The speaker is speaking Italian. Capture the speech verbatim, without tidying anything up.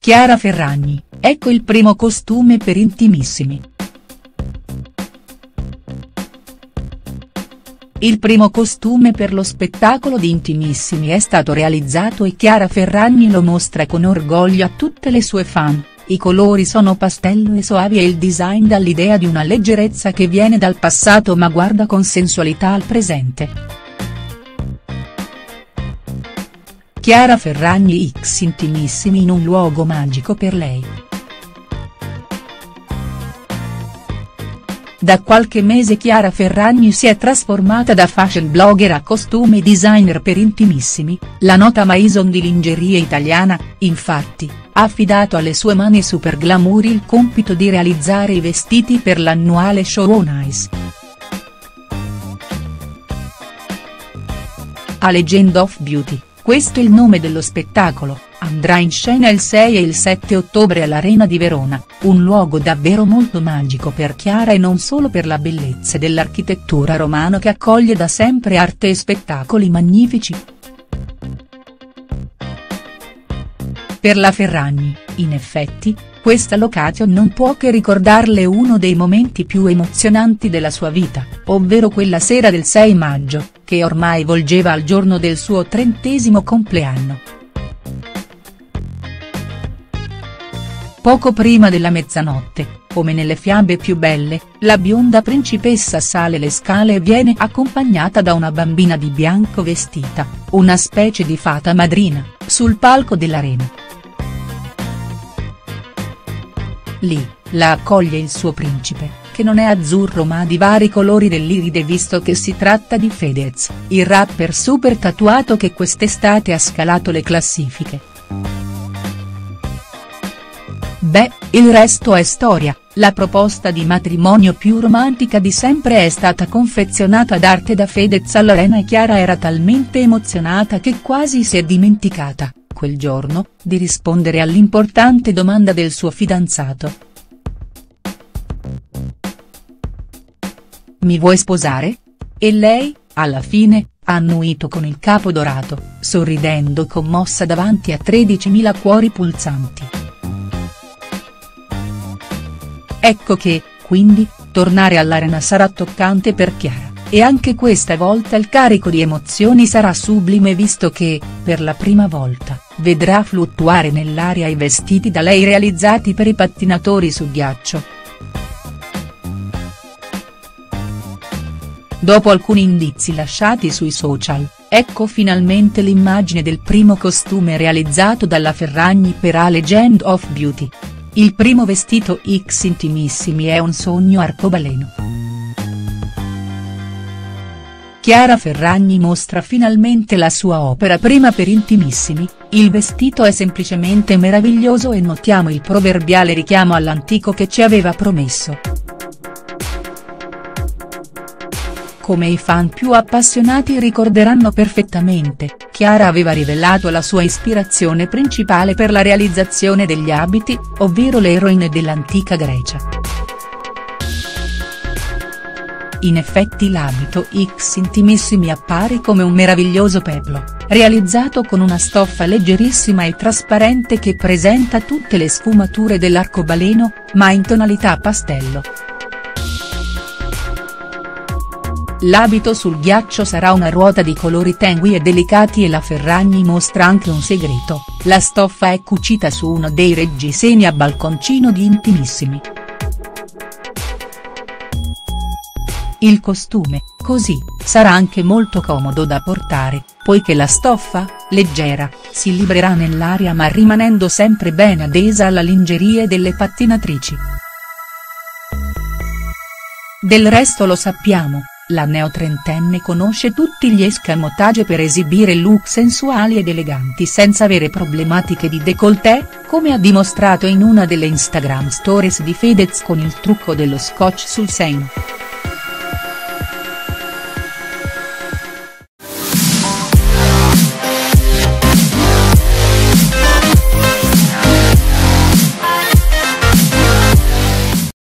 Chiara Ferragni, ecco il primo costume per Intimissimi. Il primo costume per lo spettacolo di Intimissimi è stato realizzato e Chiara Ferragni lo mostra con orgoglio a tutte le sue fan. I colori sono pastello e soavi e il design dà l'idea di una leggerezza che viene dal passato ma guarda con sensualità al presente. Chiara Ferragni x Intimissimi in un luogo magico per lei. Da qualche mese Chiara Ferragni si è trasformata da fashion blogger a costume designer per Intimissimi, la nota maison di lingerie italiana, infatti, ha affidato alle sue mani super glamour il compito di realizzare i vestiti per l'annuale show On Ice. A Legend of Beauty, questo è il nome dello spettacolo, andrà in scena il sei e il sette ottobre all'Arena di Verona, un luogo davvero molto magico per Chiara e non solo per la bellezza dell'architettura romana che accoglie da sempre arte e spettacoli magnifici. Per la Ferragni, in effetti, questa location non può che ricordarle uno dei momenti più emozionanti della sua vita, ovvero quella sera del sei maggio, che ormai volgeva al giorno del suo trentesimo compleanno. Poco prima della mezzanotte, come nelle fiabe più belle, la bionda principessa sale le scale e viene accompagnata da una bambina di bianco vestita, una specie di fata madrina, sul palco dell'Arena. Lì, la accoglie il suo principe, che non è azzurro ma di vari colori dell'iride visto che si tratta di Fedez, il rapper super tatuato che quest'estate ha scalato le classifiche. Beh, il resto è storia, la proposta di matrimonio più romantica di sempre è stata confezionata ad arte da Fedez all'Arena e Chiara era talmente emozionata che quasi si è dimenticata, quel giorno, di rispondere all'importante domanda del suo fidanzato. Mi vuoi sposare? E lei, alla fine, ha annuito con il capo dorato, sorridendo commossa davanti a tredicimila cuori pulsanti. Ecco che, quindi, tornare all'Arena sarà toccante per Chiara, e anche questa volta il carico di emozioni sarà sublime visto che, per la prima volta, vedrà fluttuare nell'aria i vestiti da lei realizzati per i pattinatori su ghiaccio. Dopo alcuni indizi lasciati sui social, ecco finalmente l'immagine del primo costume realizzato dalla Ferragni per A Legend of Beauty. Il primo vestito x Intimissimi è un sogno arcobaleno. Chiara Ferragni mostra finalmente la sua opera prima per Intimissimi, il vestito è semplicemente meraviglioso e notiamo il proverbiale richiamo all'antico che ci aveva promesso. Come i fan più appassionati ricorderanno perfettamente, Chiara aveva rivelato la sua ispirazione principale per la realizzazione degli abiti, ovvero le eroine dell'antica Grecia. In effetti l'abito x Intimissimi appare come un meraviglioso peplo, realizzato con una stoffa leggerissima e trasparente che presenta tutte le sfumature dell'arcobaleno, ma in tonalità pastello. L'abito sul ghiaccio sarà una ruota di colori tengui e delicati e la Ferragni mostra anche un segreto, la stoffa è cucita su uno dei reggiseni a balconcino di Intimissimi. Il costume, così, sarà anche molto comodo da portare, poiché la stoffa, leggera, si librerà nell'aria ma rimanendo sempre ben adesa alla lingerie delle pattinatrici. Del resto lo sappiamo. La neotrentenne conosce tutti gli escamotage per esibire look sensuali ed eleganti senza avere problematiche di décolleté, come ha dimostrato in una delle Instagram stories di Fedez con il trucco dello scotch sul seno.